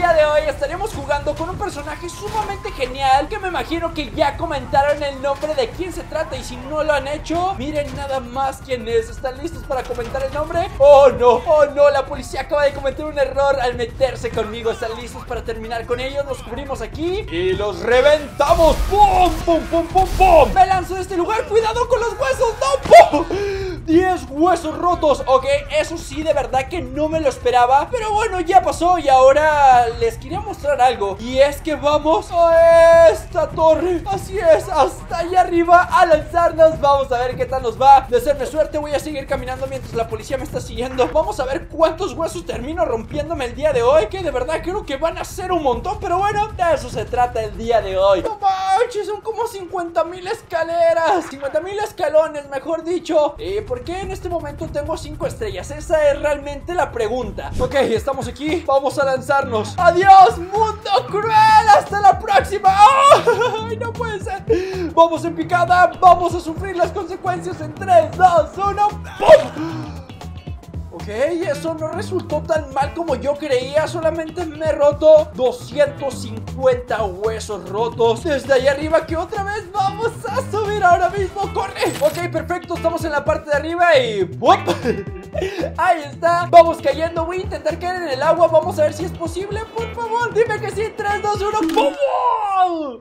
día de hoy estaremos jugando con un personaje sumamente genial que me imagino que ya comentaron el nombre de quién se trata. Y si no lo han hecho, miren nada más quién es. ¿Están listos para comentar el nombre? ¡Oh no! La policía acaba de cometer un error al meterse conmigo. ¿Están listos para terminar con ellos? Nos cubrimos aquí y los reventamos. ¡Pum, pum, pum, pum, pum! Me lanzo de este lugar. ¡Cuidado con los huesos! ¡No! ¡Pum! 10 huesos rotos. Ok, eso sí, de verdad que no me lo esperaba. Pero bueno, ya pasó. Y ahora les quería mostrar algo. Y es que vamos a esta torre. Así es, hasta allá arriba a lanzarnos. Vamos a ver qué tal nos va. De serme suerte voy a seguir caminando mientras la policía me está siguiendo. Vamos a ver cuántos huesos termino rompiéndome el día de hoy, que de verdad creo que van a ser un montón. Pero bueno, de eso se trata el día de hoy. No manches, son como 50,000 escaleras, 50,000 escalones, mejor dicho. ¿Y por qué en este momento tengo 5 estrellas? Esa es realmente la pregunta. Ok, estamos aquí, vamos a lanzarnos. ¡Adiós, mundo cruel! ¡Hasta la próxima! ¡Ay, no puede ser! Vamos en picada, vamos a sufrir las consecuencias en 3, 2, 1. ¡Pum! Ok, eso no resultó tan mal como yo creía. Solamente me he roto 250 huesos rotos desde ahí arriba, que otra vez vamos a subir ahora mismo. ¡Corre! Ok, perfecto, estamos en la parte de arriba y ¡bup! Ahí está, vamos cayendo. Voy a intentar caer en el agua, vamos a ver si es posible. Por favor, dime que sí. 3, 2, 1. ¡Pum!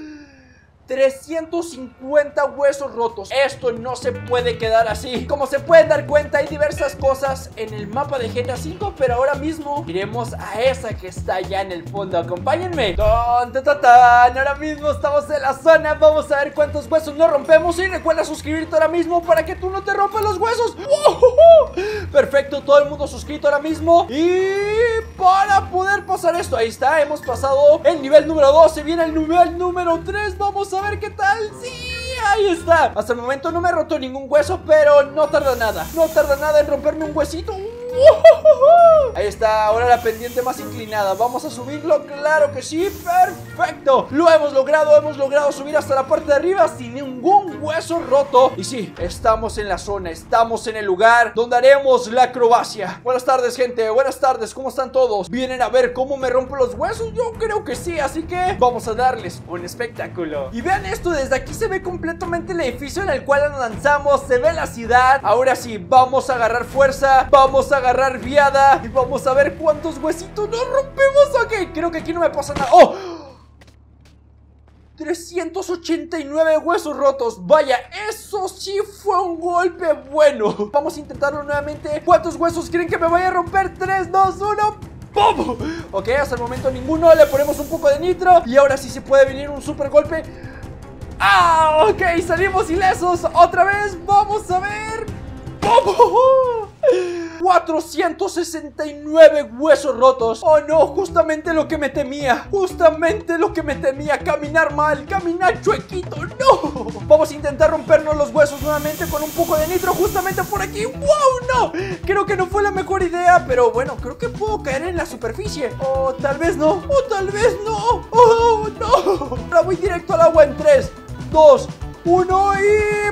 350 huesos rotos. Esto no se puede quedar así. Como se pueden dar cuenta, hay diversas cosas en el mapa de GTA V, pero ahora mismo iremos a esa que está allá en el fondo. Acompáñenme. Ahora mismo estamos en la zona. Vamos a ver cuántos huesos nos rompemos. Y recuerda suscribirte ahora mismo para que tú no te rompas los huesos. Perfecto, todo el mundo suscrito ahora mismo. Y para poder pasar esto, ahí está, hemos pasado el nivel número 2. Se viene el nivel número 3. Vamos a ver qué tal. Sí, ahí está. Hasta el momento no me he roto ningún hueso, pero no tarda nada. No tarda nada en romperme un huesito. Ahí está, ahora la pendiente más inclinada. Vamos a subirlo, claro que sí. Perfecto, lo hemos logrado subir hasta la parte de arriba sin ningún hueso roto. Y sí, estamos en la zona, estamos en el lugar donde haremos la acrobacia. Buenas tardes, gente, buenas tardes, ¿cómo están todos? ¿Vienen a ver cómo me rompo los huesos? Yo creo que sí, así que vamos a darles un espectáculo. Y vean esto, desde aquí se ve completamente el edificio en el cual nos lanzamos. Se ve la ciudad. Ahora sí, vamos a agarrar fuerza, vamos a agarrar viada y vamos a ver cuántos huesitos nos rompemos. Ok, creo que aquí no me pasa nada. ¡Oh! 389 huesos rotos. Vaya, eso sí fue un golpe bueno. Vamos a intentarlo nuevamente. ¿Cuántos huesos creen que me vaya a romper? 3, 2, 1. ¡Pum! Ok, hasta el momento ninguno. Le ponemos un poco de nitro y ahora sí se puede venir un super golpe. ¡Ah! Ok, salimos ilesos. Otra vez, vamos a ver. ¡Pum! 469 huesos rotos. Oh no, justamente lo que me temía. Justamente lo que me temía. Caminar mal, caminar chuequito. No. Vamos a intentar rompernos los huesos nuevamente con un poco de nitro justamente por aquí. ¡Wow! No. Creo que no fue la mejor idea, pero bueno, creo que puedo caer en la superficie. O tal vez no. O tal vez no. Oh no. Ahora voy directo al agua en 3, 2, 1 y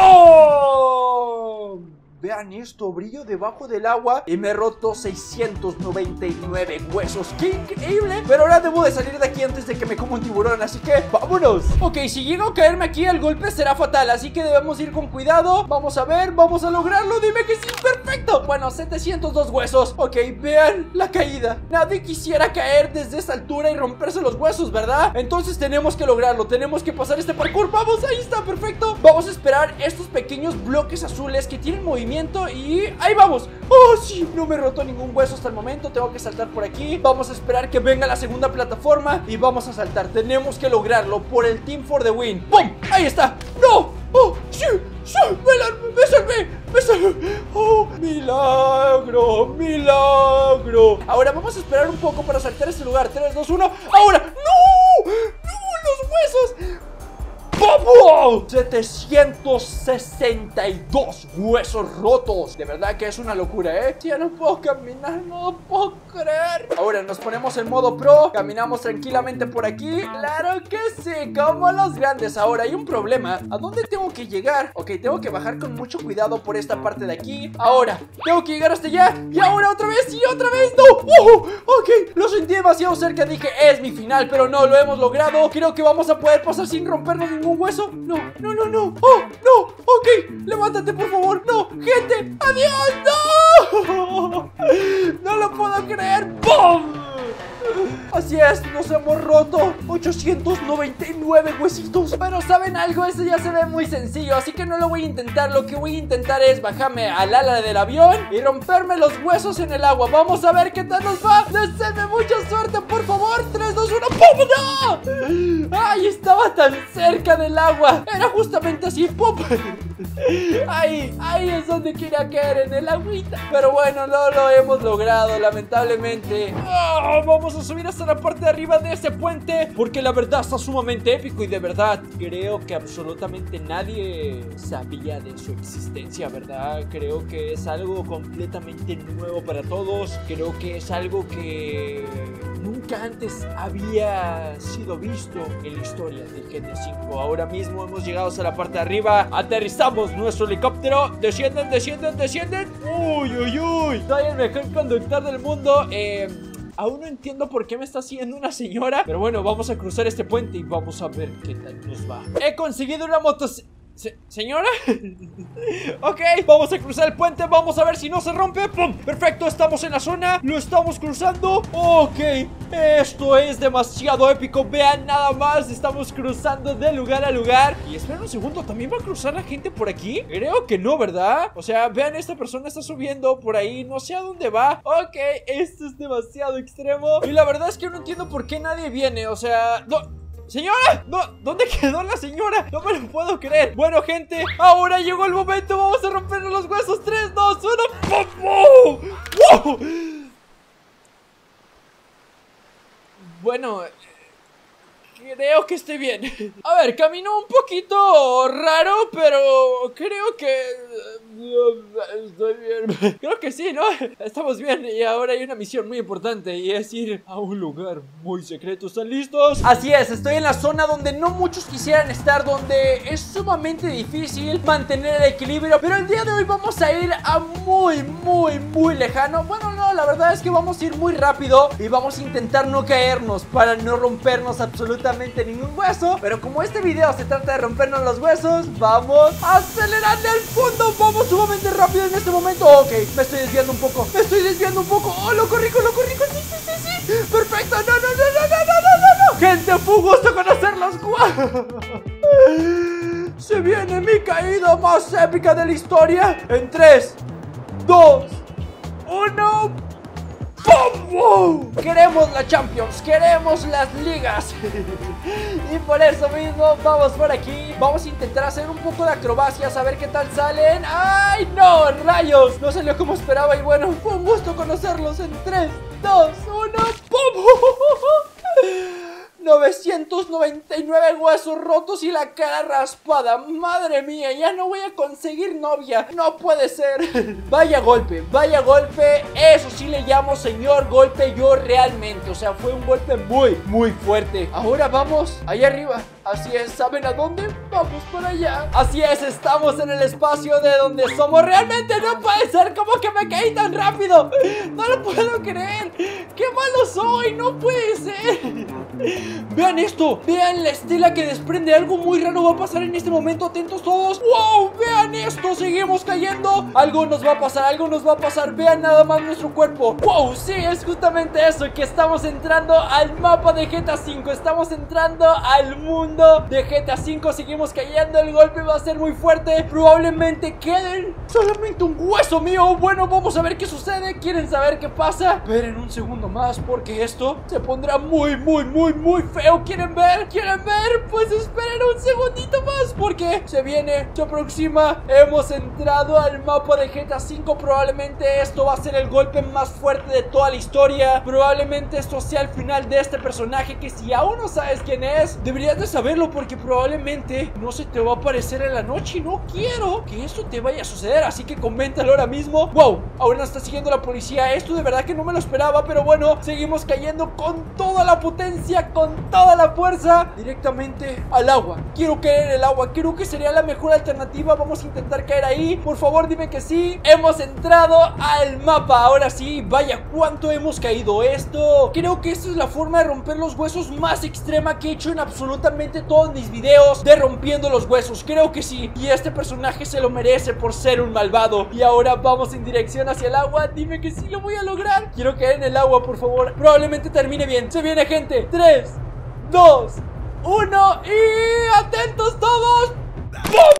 ¡pum! Vean esto, brillo debajo del agua y me he roto 699 huesos. ¡Qué increíble! Pero ahora debo de salir de aquí antes de que me coma un tiburón, así que ¡vámonos! Ok, si llego a caerme aquí, el golpe será fatal, así que debemos ir con cuidado. Vamos a ver, vamos a lograrlo. Dime que sí, perfecto. Bueno, 702 huesos. Ok, vean la caída. Nadie quisiera caer desde esa altura y romperse los huesos, ¿verdad? Entonces tenemos que lograrlo, tenemos que pasar este parkour. Vamos, ahí está, perfecto. Vamos a esperar estos pequeños bloques azules que tienen movimiento. Y ahí vamos. Oh sí, no me he roto ningún hueso hasta el momento. Tengo que saltar por aquí. Vamos a esperar que venga la segunda plataforma y vamos a saltar. Tenemos que lograrlo por el Team for the Win. ¡Pum! Ahí está. ¡No! ¡Oh! ¡Sí! ¡Sí! ¡Me salvé! ¡Me salvé! ¡Oh! ¡Milagro! ¡Milagro! Ahora vamos a esperar un poco para saltar este lugar. 3, 2, 1. ¡Ahora! ¡No! ¡No! ¡Los huesos! ¡Pum! ¡Wow! 762 huesos rotos. De verdad que es una locura, ¿eh? Ya no puedo caminar, no lo puedo creer. Ahora nos ponemos en modo pro. Caminamos tranquilamente por aquí. Claro que sí, como los grandes. Ahora hay un problema. ¿A dónde tengo que llegar? Ok, tengo que bajar con mucho cuidado por esta parte de aquí. Ahora, tengo que llegar hasta allá. Y ahora otra vez y otra vez. ¡No! Ok, lo sentí demasiado cerca. Dije, es mi final, pero no, lo hemos logrado. Creo que vamos a poder pasar sin rompernos ningún hueso. No. ¡Oh, no! Ok, levántate, por favor. ¡No! ¡Gente! ¡Adiós! ¡No! ¡No lo puedo creer! ¡Bum! Así es, nos hemos roto 899 huesitos. Pero ¿saben algo? Eso ya se ve muy sencillo, así que no lo voy a intentar. Lo que voy a intentar es bajarme al ala del avión y romperme los huesos en el agua. Vamos a ver qué tal nos va. Deseenme mucha suerte, por favor. 3, 2, 1, ¡pum! ¡No! ¡Ay, estaba tan cerca del agua! Era justamente así, ¡pum! Ahí es donde quería caer, en el agüita. Pero bueno, no lo hemos logrado, lamentablemente. Vamos a subir hasta la parte de arriba de ese puente, porque la verdad está sumamente épico. Y de verdad, creo que absolutamente nadie sabía de su existencia, ¿verdad? Creo que es algo completamente nuevo para todos. Creo que es algo que nunca antes había sido visto en la historia de GTA V. Ahora mismo hemos llegado hasta la parte de arriba. Aterrizamos nuestro helicóptero. Descienden. Uy. Soy el mejor conductor del mundo. Aún no entiendo por qué me está siguiendo una señora. Pero bueno, vamos a cruzar este puente y vamos a ver qué tal nos va. He conseguido una ¿Señora? Ok, vamos a cruzar el puente. Vamos a ver si no se rompe. ¡Pum! Perfecto, estamos en la zona. Lo estamos cruzando. Ok, esto es demasiado épico. Vean nada más, estamos cruzando de lugar a lugar. Y espera un segundo, ¿también va a cruzar la gente por aquí? Creo que no, ¿verdad? O sea, vean, esta persona está subiendo por ahí. No sé a dónde va. Ok, esto es demasiado extremo. Y la verdad es que no entiendo por qué nadie viene. O sea, no... ¡Señora! No, ¿dónde quedó la señora? No me lo puedo creer. Bueno, gente, ahora llegó el momento. Vamos a rompernos los huesos. 3, 2, 1. ¡Pum! ¡Wow! Bueno, creo que estoy bien. A ver, caminó un poquito raro, pero creo que... estoy bien. Creo que sí, ¿no? Estamos bien. Y ahora hay una misión muy importante, y es ir a un lugar muy secreto. ¿Están listos? Así es, estoy en la zona donde no muchos quisieran estar, donde es sumamente difícil mantener el equilibrio. Pero el día de hoy vamos a ir a muy lejano. Bueno, no, la verdad es que vamos a ir muy rápido y vamos a intentar no caernos para no rompernos absolutamente ningún hueso. Pero como este video se trata de rompernos los huesos, vamos a acelerar al fondo. Vamos sumamente rápido en este momento. Ok, me estoy desviando un poco. Oh, lo corrijo. Sí. Perfecto, no. Gente, fue un gusto conocerlos. Se viene mi caída más épica de la historia. En 3, 2, 1. ¡Pum! Queremos la Champions, queremos las ligas. Y por eso mismo vamos por aquí. Vamos a intentar hacer un poco de acrobacias, a ver qué tal salen. ¡Ay, no! ¡Rayos! No salió como esperaba. Y bueno, fue un gusto conocerlos. En 3, 2, 1. ¡Pum! 999 huesos rotos y la cara raspada. Madre mía, ya no voy a conseguir novia. No puede ser. Vaya golpe. Eso sí le llamo señor golpe yo realmente. O sea, fue un golpe muy fuerte. Ahora vamos allá arriba. Así es, ¿saben a dónde? Vamos para allá. Así es, estamos en el espacio de donde somos. Realmente no puede ser, como que me caí tan rápido. No lo puedo creer. ¡Qué malo soy! No puede ser. Vean esto, vean la estela que desprende. Algo muy raro va a pasar en este momento. Atentos todos. ¡Wow! Vean esto, seguimos cayendo. Algo nos va a pasar. Vean nada más nuestro cuerpo. ¡Wow! Sí, es justamente eso, que estamos entrando al mapa de GTA V. Estamos entrando al mundo de GTA V. Seguimos cayendo, el golpe va a ser muy fuerte. Probablemente queden solamente un hueso mío. Bueno, vamos a ver qué sucede. ¿Quieren saber qué pasa? Esperen un segundo más, porque esto se pondrá muy muy feo. ¿Quieren ver? ¿Quieren ver? Pues esperen un segundito más, porque se viene, se aproxima. Hemos entrado al mapa de GTA V. Probablemente esto va a ser el golpe más fuerte de toda la historia. Probablemente esto sea el final de este personaje, que si aún no sabes quién es, deberías de saberlo, porque probablemente no se te va a aparecer en la noche. Y no quiero que esto te vaya a suceder, así que coméntalo ahora mismo. Wow, ahora nos está siguiendo la policía. Esto de verdad que no me lo esperaba, pero bueno, seguimos cayendo con toda la potencia, con toda la fuerza, directamente al agua. Quiero caer en el agua, creo que sería la mejor alternativa. Vamos a intentar caer ahí. Por favor, dime que sí. Hemos entrado al mapa, ahora sí. Vaya, cuánto hemos caído. Esto, creo que esta es la forma de romper los huesos más extrema que he hecho en absolutamente todos mis videos de rompiendo los huesos. Creo que sí, y este personaje se lo merece por ser un malvado. Y ahora vamos en dirección hacia el agua. Dime que sí lo voy a lograr. Quiero caer en el agua, por favor. Probablemente termine bien. Se viene, gente. 3, 2, 1 y atentos todos. ¡Bum!